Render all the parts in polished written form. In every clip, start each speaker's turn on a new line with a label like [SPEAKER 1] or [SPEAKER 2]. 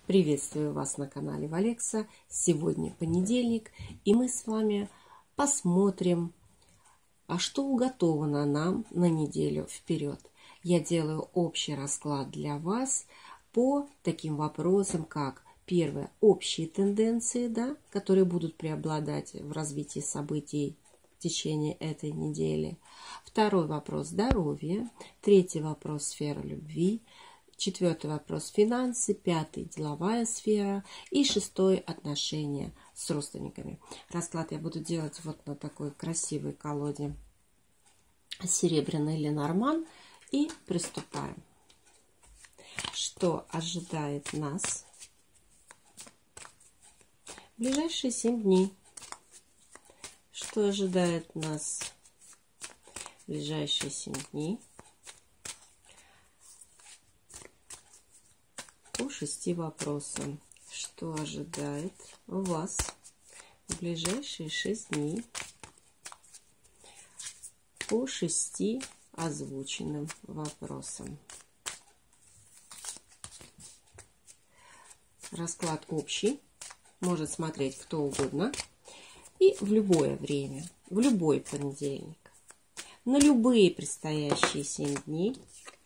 [SPEAKER 1] Приветствую вас на канале Валекса. Сегодня понедельник, и мы с вами посмотрим, что уготовано нам на неделю вперед. Я делаю общий расклад для вас по таким вопросам, как первое, общие тенденции, которые будут преобладать в развитии событий в течение этой недели. Второй вопрос – здоровье. Третий вопрос – сфера любви. Четвертый вопрос – финансы. Пятый – деловая сфера. И шестой – отношения с родственниками. Расклад я буду делать вот на такой красивой колоде серебряный Ленорман. И приступаем. Что ожидает нас в ближайшие 7 дней? Что ожидает нас в ближайшие 7 дней? По 6 вопросам. Что ожидает вас в ближайшие 6 дней? По 6 озвученным вопросам. Расклад общий. Может смотреть кто угодно. И в любое время, в любой понедельник, на любые предстоящие 7 дней,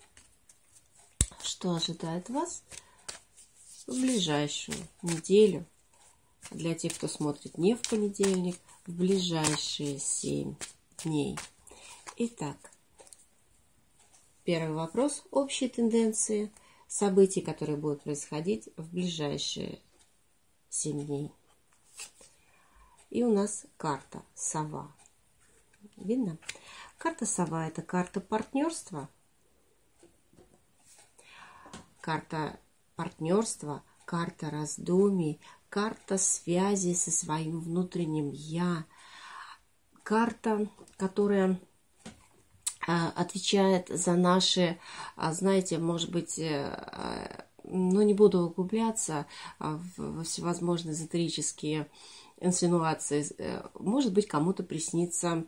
[SPEAKER 1] что ожидает вас в ближайшую неделю. Для тех, кто смотрит не в понедельник, в ближайшие 7 дней. Итак, первый вопрос. Общие тенденции событий, которые будут происходить в ближайшие 7 дней. И у нас карта сова. Видно? Карта сова – это карта партнерства. Карта партнерства, карта раздумий, карта связи со своим внутренним «я». Карта, которая отвечает за наши, знаете, может быть, не буду углубляться во всевозможные эзотерические инсинуации. Может быть, кому-то приснится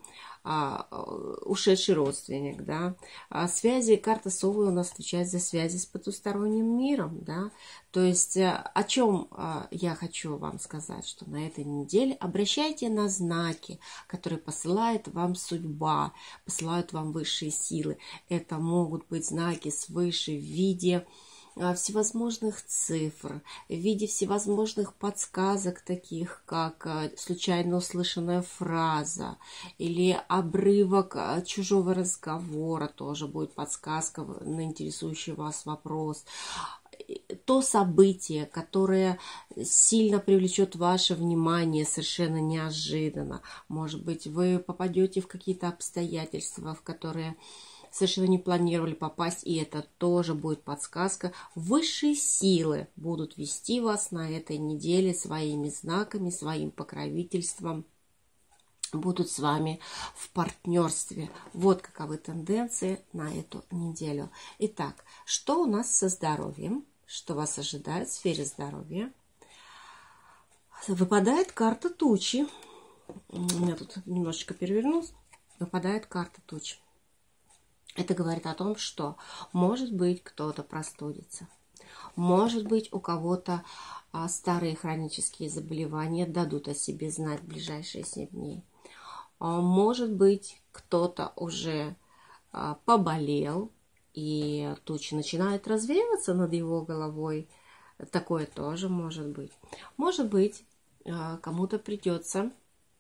[SPEAKER 1] ушедший родственник, связи, карта совы у нас отвечает за связи с потусторонним миром, То есть, о чем я хочу вам сказать, что на этой неделе обращайте на знаки, которые посылает вам судьба, посылают вам высшие силы. Это могут быть знаки свыше в виде всевозможных цифр, в виде всевозможных подсказок, таких как случайно услышанная фраза или обрывок чужого разговора, тоже будет подсказка на интересующий вас вопрос. То событие, которое сильно привлечет ваше внимание совершенно неожиданно. Может быть, вы попадете в какие-то обстоятельства, в которые совершенно не планировали попасть, и это тоже будет подсказка. Высшие силы будут вести вас на этой неделе своими знаками, своим покровительством, будут с вами в партнерстве. Вот каковы тенденции на эту неделю. Итак, что у нас со здоровьем? Что вас ожидает в сфере здоровья? Выпадает карта тучи. У меня тут немножечко перевернулся. Выпадает карта тучи. Это говорит о том, что, может быть, кто-то простудится. Может быть, у кого-то старые хронические заболевания дадут о себе знать в ближайшие 7 дней. Может быть, кто-то уже поболел, и тучи начинают развеиваться над его головой. Такое тоже может быть. Может быть, кому-то придется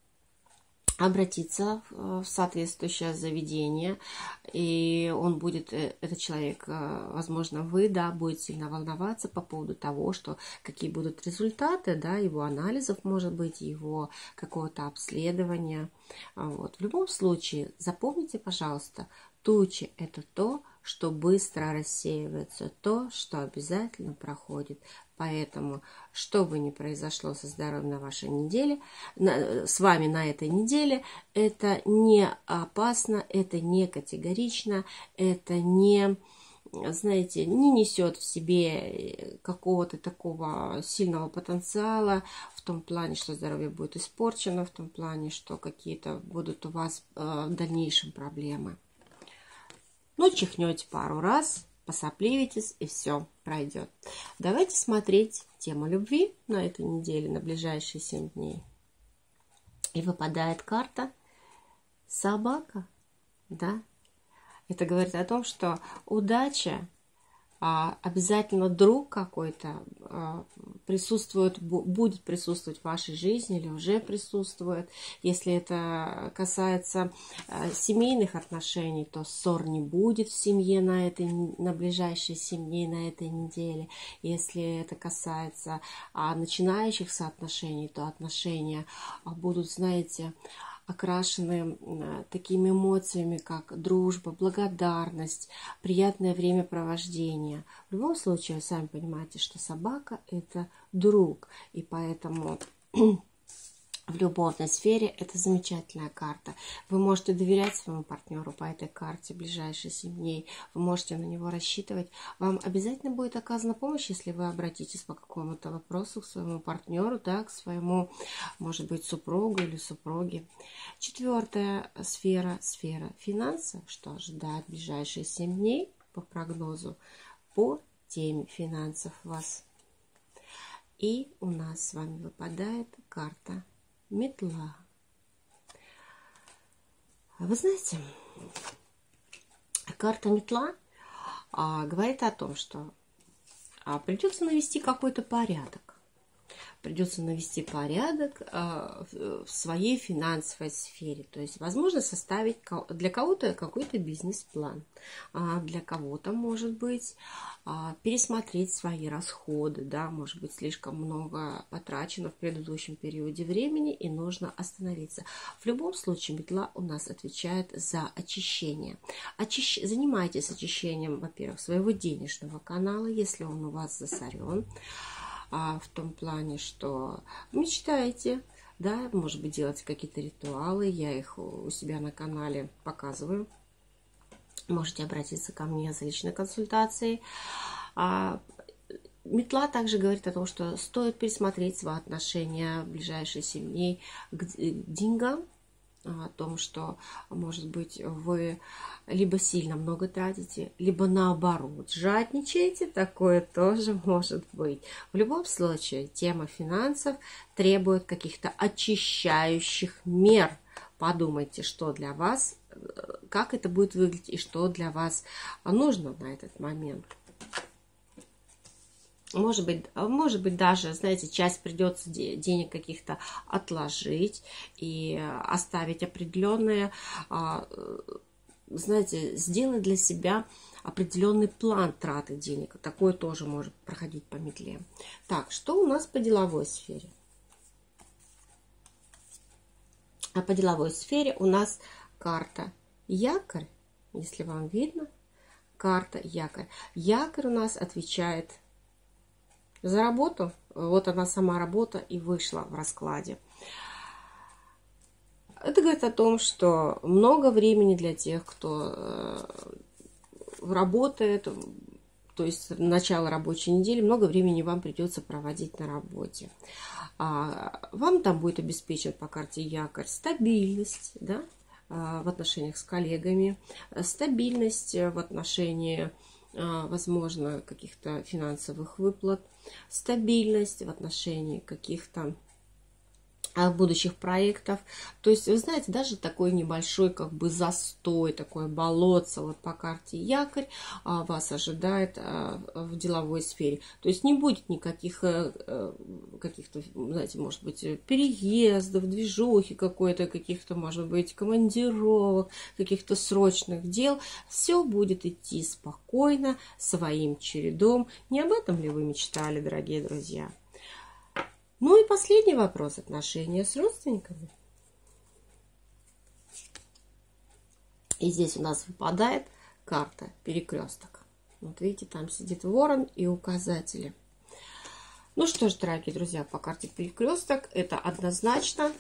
[SPEAKER 1] обратиться в соответствующее заведение, и он будет, этот человек, возможно, вы, будет сильно волноваться по поводу того, что какие будут результаты, его анализов, может быть, его какого-то обследования. В любом случае, запомните, пожалуйста, тучи – это то, что быстро рассеивается, то, что обязательно проходит. Поэтому, что бы ни произошло со здоровьем на вашей неделе, с вами на этой неделе, это не опасно, это не категорично, это не, знаете, не несет в себе какого-то такого сильного потенциала, в том плане, что здоровье будет испорчено, в том плане, что какие-то будут у вас в дальнейшем проблемы. Чихнете пару раз, посопливитесь, и все пройдет. Давайте смотреть тему любви на этой неделе, на ближайшие 7 дней. И выпадает карта собака, да. Это говорит о том, что удача, обязательно друг какой-то будет присутствовать в вашей жизни или уже присутствует. Если это касается семейных отношений, то ссор не будет в семье на ближайшие 7 дней на этой неделе. Если это касается начинающихся отношений, то отношения будут, знаете, окрашены такими эмоциями, как дружба, благодарность, приятное времяпровождение. В любом случае, вы сами понимаете, что собака – это друг, и поэтому в любовной сфере это замечательная карта. Вы можете доверять своему партнеру по этой карте в ближайшие 7 дней. Вы можете на него рассчитывать. Вам обязательно будет оказана помощь, если вы обратитесь по какому-то вопросу к своему партнеру, да, к своему, может быть, супругу или супруге. 4-я сфера, сфера финансов. Что ожидает в ближайшие 7 дней по прогнозу по теме финансов вас. И у нас с вами выпадает карта метла. Вы знаете, карта метла говорит о том, что придется навести какой-то порядок. Придется навести порядок в своей финансовой сфере. То есть, возможно, составить для кого-то какой-то бизнес-план. Для кого-то, может быть, пересмотреть свои расходы. Да? Может быть, слишком много потрачено в предыдущем периоде времени, и нужно остановиться. В любом случае, метла у нас отвечает за очищение. Занимайтесь очищением, во-первых, своего денежного канала, если он у вас засорен. В том плане, что мечтаете, да, может быть, делать какие-то ритуалы, я их у себя на канале показываю. Можете обратиться ко мне за личной консультацией. Метла также говорит о том, что стоит пересмотреть свои отношения в ближайшие 7 дней к деньгам, о том, что, может быть, вы либо сильно много тратите, либо наоборот жадничаете, такое тоже может быть. В любом случае, тема финансов требует каких-то очищающих мер. Подумайте, что для вас, как это будет выглядеть и что для вас нужно на этот момент. Может быть, даже, знаете, часть придется денег каких-то отложить и оставить определенные, знаете, сделать для себя определенный план траты денег. Такое тоже может проходить по метле. Так, что у нас по деловой сфере? А по деловой сфере у нас карта якорь, если вам видно, карта якорь. Якорь у нас отвечает за работу. Вот она сама работа и вышла в раскладе. Это говорит о том, что много времени для тех, кто работает, то есть начало рабочей недели, много времени вам придется проводить на работе. Вам там будет обеспечен по карте якорь стабильность, да, в отношениях с коллегами, стабильность в отношении, возможно, каких-то финансовых выплат, стабильность в отношении каких-то будущих проектов. То есть, вы знаете, даже такой небольшой как бы застой, такое болотце вот по карте якорь вас ожидает в деловой сфере. То есть не будет никаких каких-то, знаете, может быть, переездов, движухи какой-то, каких-то, может быть, командировок, каких-то срочных дел. Все будет идти спокойно, своим чередом. Не об этом ли вы мечтали, дорогие друзья? Ну и последний вопрос. Отношения с родственниками. И здесь у нас выпадает карта перекресток. Вот видите, там сидит ворон и указатели. Ну что ж, дорогие друзья, по карте перекресток это однозначно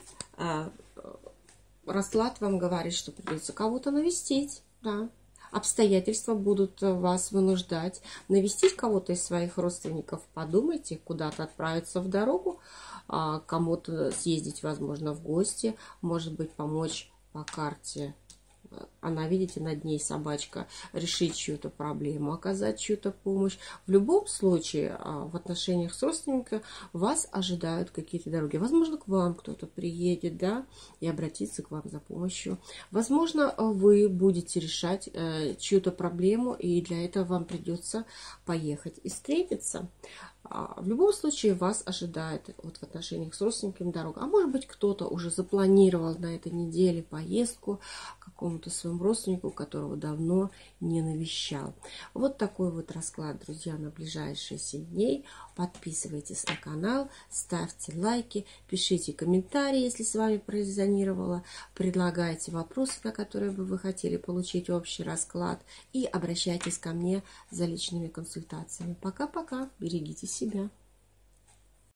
[SPEAKER 1] расклад вам говорит, что придется кого-то навестить. Да. Обстоятельства будут вас вынуждать навестить кого-то из своих родственников. Подумайте, куда-то отправиться в дорогу, кому-то съездить, возможно, в гости, может быть, помочь по карте она, видите, над ней собачка, решить чью-то проблему, оказать чью-то помощь. В любом случае, в отношениях с родственниками вас ожидают какие-то дороги. Возможно, к вам кто-то приедет, да, и обратиться к вам за помощью. Возможно, вы будете решать чью-то проблему, и для этого вам придется поехать и встретиться. В любом случае вас ожидает вот в отношениях с родственниками дорога. А может быть, кто-то уже запланировал на этой неделе поездку к какому-то своему родственнику, которого давно не навещал. Вот такой вот расклад, друзья, на ближайшие 7 дней. Подписывайтесь на канал, ставьте лайки, пишите комментарии, если с вами прорезонировало, предлагайте вопросы, на которые бы вы хотели получить общий расклад, и обращайтесь ко мне за личными консультациями. Пока-пока, берегите себя.